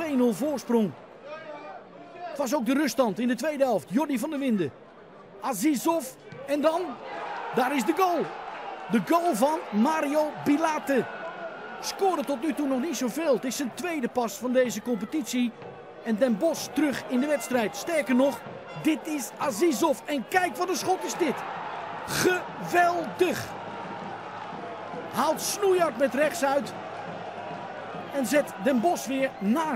2-0 voorsprong. Het was ook de ruststand in de tweede helft. Jordi van der Winden. Azizov. En dan, daar is de goal. De goal van Mario Bilate. Scoorde tot nu toe nog niet zoveel. Het is zijn tweede pas van deze competitie. En Den Bosch terug in de wedstrijd. Sterker nog, dit is Azizov. En kijk wat een schot is dit. Geweldig. Haalt snoeihard met rechts uit. En zet Den Bosch weer naar.